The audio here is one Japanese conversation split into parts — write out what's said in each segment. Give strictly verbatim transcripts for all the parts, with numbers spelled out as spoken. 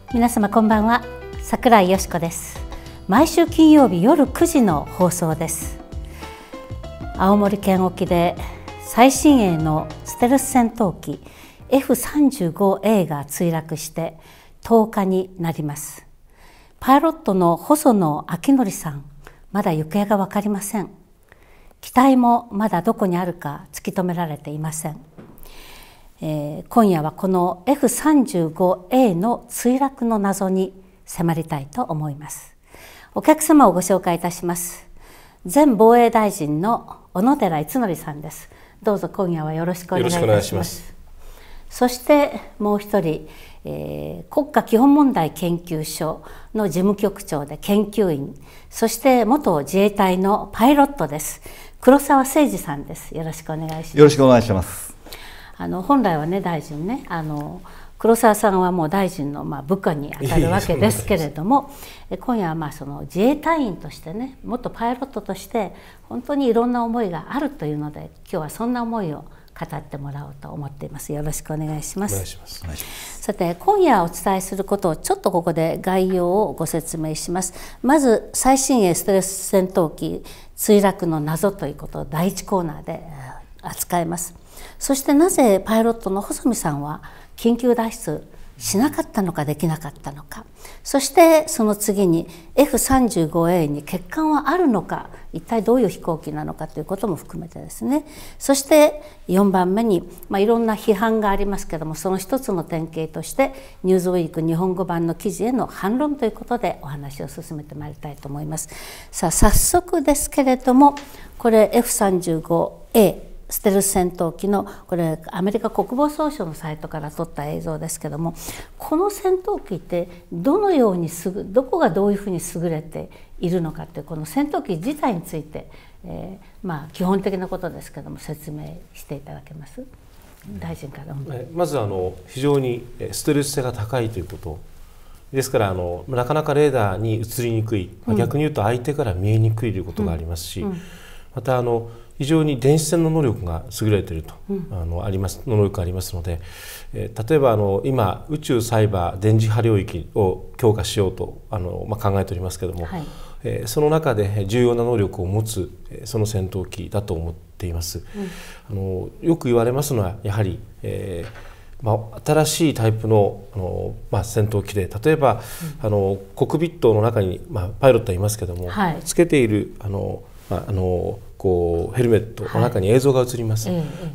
皆様こんばんは、櫻井よし子です。毎週金曜日夜くじの放送です。青森県沖で最新鋭のステルス戦闘機 エフさんじゅうごエー が墜落してとおかになります。パイロットの細野昭則さん、まだ行方が分かりません。機体もまだどこにあるか突き止められていません。えー、今夜はこの エフさんじゅうごエー の墜落の謎に迫りたいと思います。お客様をご紹介いたします。前防衛大臣の小野寺五典さんです。どうぞ今夜はよろしくお願いいたします。そしてもう一人、えー、国家基本問題研究所の事務局長で研究員、そして元自衛隊のパイロットです。黒沢誠二さんです。よろしくお願いします。 よろしくお願いします。 あの本来はね、大臣ね、あの黒沢さんはもう大臣のまあ部下にあたるわけですけれども、今夜はまあその自衛隊員としてね、元パイロットとして本当にいろんな思いがあるというので、今日はそんな思いを語ってもらおうと思っています。よろしくお願いします。 お願いします。 さて、今夜お伝えすることをちょっとここで概要をご説明します。まず最新鋭ステルス戦闘機墜落の謎ということをだいいちコーナーで扱います。そしてなぜパイロットの細見さんは緊急脱出しなかったのかできなかったのか、そしてその次に エフさんじゅうごエー に欠陥はあるのか、一体どういう飛行機なのかということも含めてですね、そしてよんばんめに、まあ、いろんな批判がありますけれども、その一つの典型として「ニューズウィーク日本語版」の記事への反論ということでお話を進めてまいりたいと思います。さあ早速ですけれども、これ エフさんじゅうごエーステルス戦闘機の、これアメリカ国防総省のサイトから撮った映像ですけども、この戦闘機ってどのようにすぐどこがどういうふうに優れているのかという、この戦闘機自体について、えー、まあ基本的なことですけども説明していただけます。大臣から。 まずあの非常にステルス性が高いということですから、あのなかなかレーダーに映りにくい、うん、逆に言うと相手から見えにくいということがありますし、うんうん、またあの非常に電子戦の能力が優れていると、うん、あのあります能力がありますので、えー、例えばあの今宇宙サイバー電磁波領域を強化しようとあの、まあ、考えておりますけれども、はい、えー、その中で重要な能力を持つその戦闘機だと思っています。うん、あのよく言われますのはやはり、えーまあ、新しいタイプの、あの、まあ、戦闘機で、例えば、うん、あのコックピットの中に、まあ、パイロットはいますけれども、はい、つけているあの、まあ、あのこうヘルメットの中に映像が映ります。はい、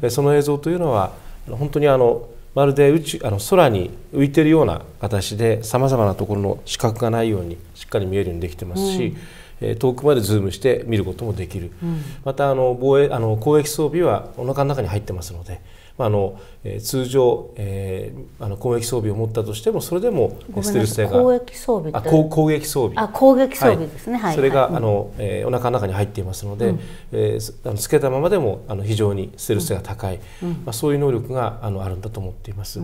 その映像というのは本当にあのまるで宇宙あの空に浮いているような形で、さまざまなところの死角がないようにしっかり見えるようにできてますし、うん、遠くまでズームして見ることもできる。うん、またあの防衛あの攻撃装備はお腹の中に入ってますので、まあ、あのえー、通常、えー、あの攻撃装備を持ったとしてもそれでもステルス性が攻撃装備あ攻撃装備あ攻撃装備ですね、はい、 それが、はい、あのえー、お腹の中に入っていますので、うん、えー、あのつけたままでもあの非常にステルス性が高い、うん、まあ、そういう能力があのあるんだと思っています。うん、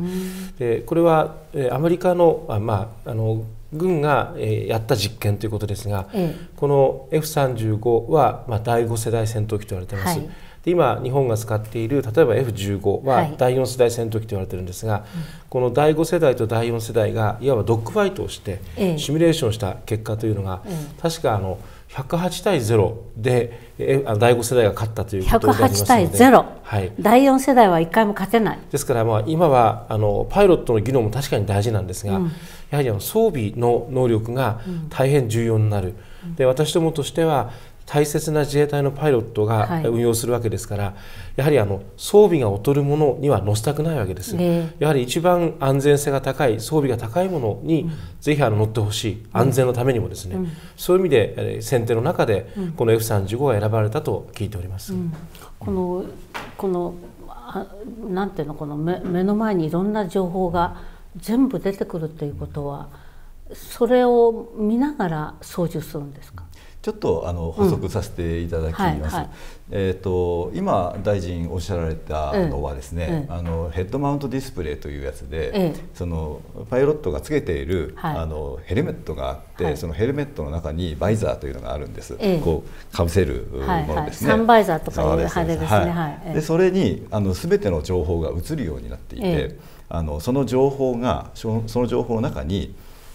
でこれは、えー、アメリカの、あ、まあ、あの軍が、えー、やった実験ということですが、ええ、この エフさんじゅうご は、まあ、だいご世代戦闘機と言われています。はい、で今日本が使っている例えば エフじゅうご はだいよん世代戦闘機と言われているんですが、はい、このだいご世代とだいよん世代がいわばドッグファイトをしてシミュレーションした結果というのが、ええ、確かあのひゃくはちたいゼロでだいご世代が勝ったということがありますので、ひゃくはちたいゼロ、はい、 だいよん世代はいっかいも勝てない。 ですから、まあ、今はあのパイロットの技能も確かに大事なんですが、うん、やはりあの装備の能力が大変重要になる。うん、で私どもとしては大切な自衛隊のパイロットが運用するわけですから、はい、やはりあの装備が劣るものには乗せたくないわけです。やはり一番安全性が高い装備が高いものに、うん、ぜひあの乗ってほしい、安全のためにもですね、うん、そういう意味で選定の中でこの エフさんじゅうご が選ばれたと聞いております。うん、 このこのなんていうの、この 目, 目の前にいろんな情報が全部出てくるということは、それを見ながら操縦するんですか？ ちょっとあの補足させていただきます。えっと今大臣おっしゃられたのはですね、うん、あのヘッドマウントディスプレイというやつで、うん、そのパイロットがつけている、はい、あのヘルメットがあって、はい、そのヘルメットの中にバイザーというのがあるんです。うん、こうかぶせるものですね。 はいはい、サンバイザーとかいう派手ですね。はい、 でそれにあの全ての情報が映るようになっていて、あのその情報がその情報の中に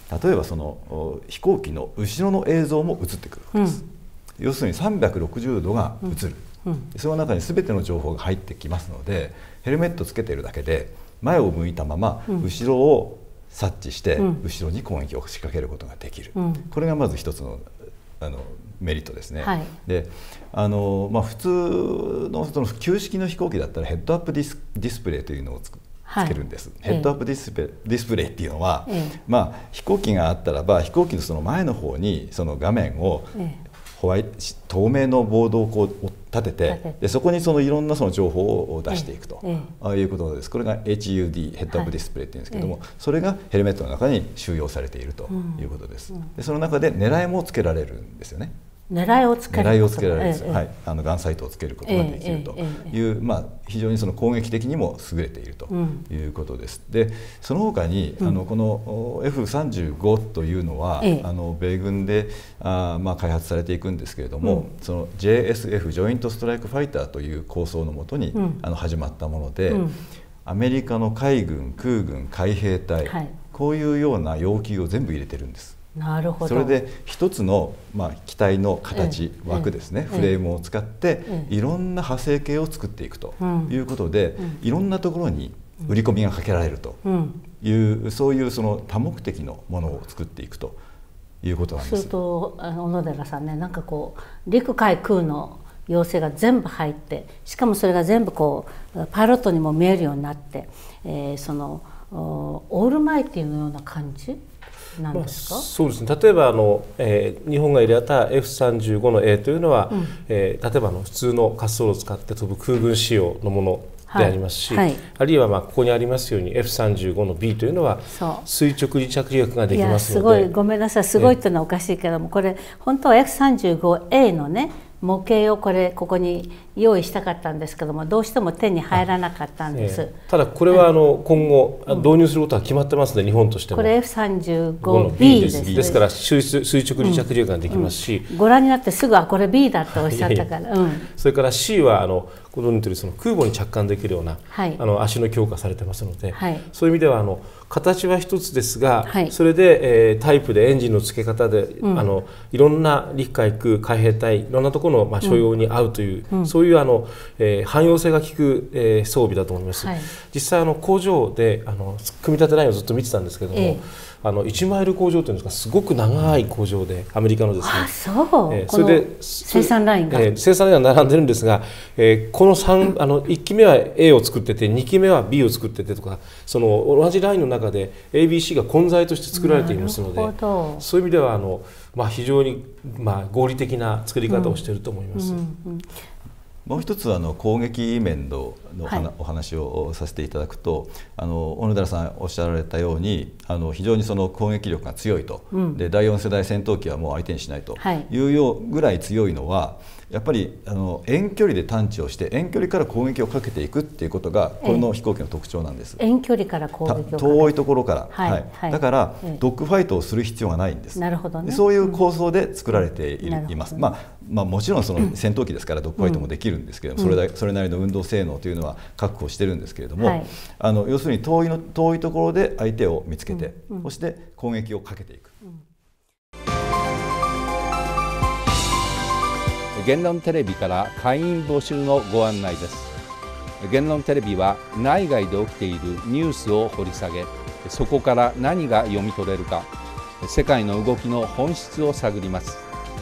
例えばその飛行機の後ろの映像も映ってくるわけです、うん、要するにさんびゃくろくじゅうどが映る、うんうん、その中に全ての情報が入ってきますので、ヘルメットつけているだけで前を向いたまま後ろを察知して、うん、後ろに攻撃を仕掛けることができる、うん、これがまず一つのあのメリットですね、はい、であの、まあ、普通 の, その旧式の飛行機だったらヘッドアップディス、ディスプレイというのをつくつけるんです、はい、ヘッドアップディスプレイ、ディスプレイっていうのは、ええまあ、飛行機があったらば飛行機のその前の方にその画面を、ええ、ホワイト透明のボードをこう立てて、でそこにそのいろんなその情報を出していくと、ええ、ああいうことです。これが エイチユーディー ヘッドアップディスプレイっていうんですけども、はい、それがヘルメットの中に収容されているということです、うん、でその中で狙いもつけられるんですよね。 狙いをつける狙いをつけられるんです、ええはい、あのガンサイトをつけることができるという、ええまあ、非常にその攻撃的にも優れているということです、うん、でその他に、うん、あのこの エフさんじゅうご というのは、ええ、あの米軍であ、まあ、開発されていくんですけれども、うん、その ジェイエスエフ ジョイントストライクファイターという構想のもとに、うん、あの始まったもので、うん、アメリカの海軍、空軍、海兵隊、はい、こういうような要求を全部入れてるんです。 なるほど。 それで一つの、まあ、機体の形、ええ、枠ですね、ええ、フレームを使って、ええ、いろんな派生形を作っていくということで、うん、いろんなところに売り込みがかけられるという、うん、そういうその多目的のものを作っていくということなんです。 するとあの小野寺さんね、なんかこう陸海空の要請が全部入って、しかもそれが全部こうパイロットにも見えるようになって、えー、そのオールマイティのような感じなんですか？ まあ、そうですね。例えばあの、えー、日本が入れた エフさんじゅうご の A というのは、うん、えー、例えばの普通の滑走路を使って飛ぶ空軍仕様のものでありますし、はいはい、あるいはまあここにありますように エフさんじゅうご の B というのは垂直離着陸ができますので、 いやすごい、ごめんなさい、すごいっていうのはおかしいけども、これ本当は エフさんじゅうごエー のね模型をこれここに用意したかったんですけども、どうしても手に入らなかったんです、えー、ただこれはあの今後導入することは決まってますので、日本としてもこれ エフさんじゅうごビー です。 ですから垂直離着陸ができますし、 うんうん、ご覧になってすぐあこれ ビー だっておっしゃったから、うん、 それから シー はあのこのその空母に着艦できるような、はい、あの足の強化されてますので、はい、そういう意味ではあの形は一つですが、はい、それで、えー、タイプでエンジンの付け方で、うん、あのいろんな陸海空海兵隊いろんなところの、まあ、所用に合うという、うん、そういうあの、えー、汎用性が利く、えー、装備だと思います。はい、実際あの工場であの組み立てラインをずっと見てたんですけれども、えーあのいちマイル工場というんですか、すごく長い工場でアメリカのですね、 あそう、 えー、それで生産ラインが、 えー、生産ラインが並んでるんですが、えー、この3あのいっきめは エー を作っててにきめは ビー を作っててとか、その同じラインの中で エービーシー が混在として作られていますので、そういう意味ではあの、まあ、非常に、まあ、合理的な作り方をしていると思います。うんうんうん、 もう一つあの攻撃面のお話をさせていただくと、はい、あの小野寺さんおっしゃられたようにあの非常にその攻撃力が強いと、うん、でだいよん世代戦闘機はもう相手にしないというようぐらい強いのは、やっぱりあの遠距離で探知をして遠距離から攻撃をかけていくっていうことがこの飛行機の特徴なんです。 遠距離から攻撃をかける、 遠いところから、はいはいはい、だからドッグファイトをする必要がないんです。 なるほどね、 そういう構想で作られている、うん、います。まあまあ、もちろんその戦闘機ですからドッグファイトもできるんですけども、うん、それだそれなりの運動性能というのは確保してるんですけれども、はい、あの要するに遠いの遠いところで相手を見つけて、うんうん、そして攻撃をかけていく。うん、 言論テレビから会員募集のご案内です。言論テレビは内外で起きているニュースを掘り下げ、そこから何が読み取れるか、世界の動きの本質を探ります。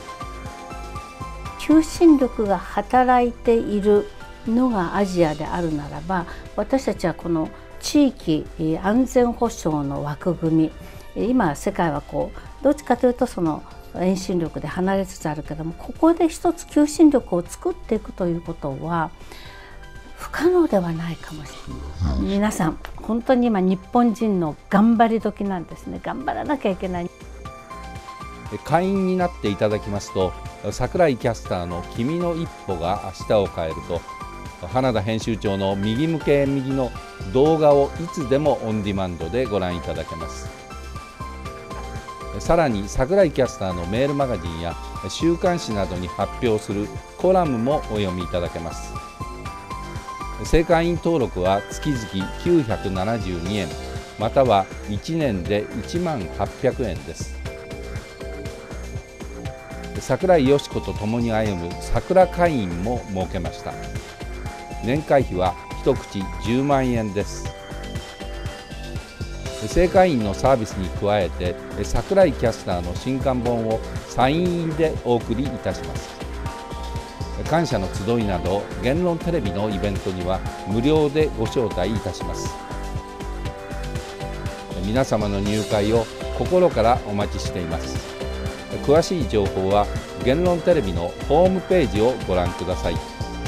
求心力が働いているのがアジアであるならば、私たちはこの地域安全保障の枠組み、今世界はこうどっちかというとその遠心力で離れつつあるけども、ここで一つ求心力を作っていくということは不可能ではないかもしれない。皆さん本当に今日本人の頑張り時なんですね。頑張らなきゃいけない。 会員になっていただきますと、櫻井キャスターの「君の一歩が明日を変える」と花田編集長の「右向け右」の動画をいつでもオンディマンドでご覧いただけます。さらに櫻井キャスターのメールマガジンや週刊誌などに発表するコラムもお読みいただけます。正会員登録は月々きゅうひゃくななじゅうにえん、 またはいちねんでいちまんはっぴゃくえんです。桜井よし子と共に歩む桜会員も設けました。年会費は一口じゅうまんえんです。正会員のサービスに加えて桜井キャスターの新刊本をサイン入りでお送りいたします。感謝の集いなど言論テレビのイベントには無料でご招待いたします。皆様の入会を心からお待ちしています。詳しい情報は言論テレビのホームページをご覧ください。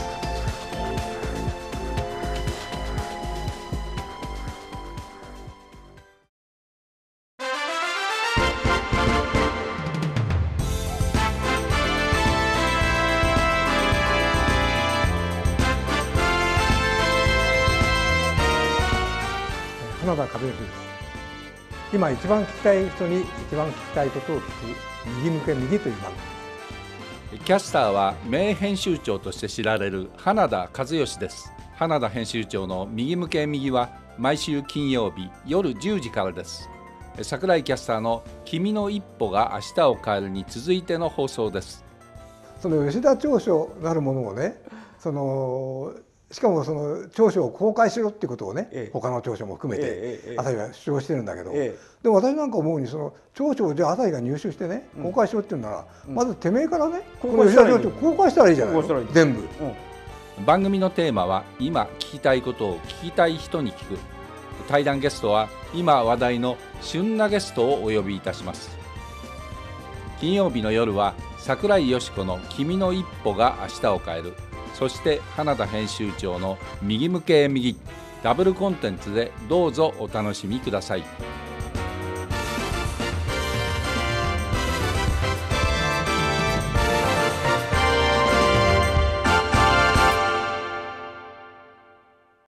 花田和義です。今一番聞きたい人に一番聞きたいことを聞く右向け右という番組。 キャスターは名編集長として知られる花田和義です。花田編集長の右向け右は毎週金曜日夜じゅうじからです。桜井キャスターの君の一歩が明日を変えるに続いての放送です。 その吉田長書なるものをね、そのしかもその長書を公開しろっていうことをね、ええ、他の長書も含めて朝日は主張してるんだけど、ええ、でも私なんか思うにその長書をじゃあ朝日が入手してね公開しろっていうなら、うん、まずてめえからね、うん、この吉田長書公開したらいいじゃないの、全部、 うん、番組のテーマは今聞きたいことを聞きたい人に聞く。対談ゲストは今話題の旬なゲストをお呼びいたします。金曜日の夜は桜井よし子の君の一歩が明日を変える、そして花田編集長の右向け右ダブルコンテンツでどうぞお楽しみください。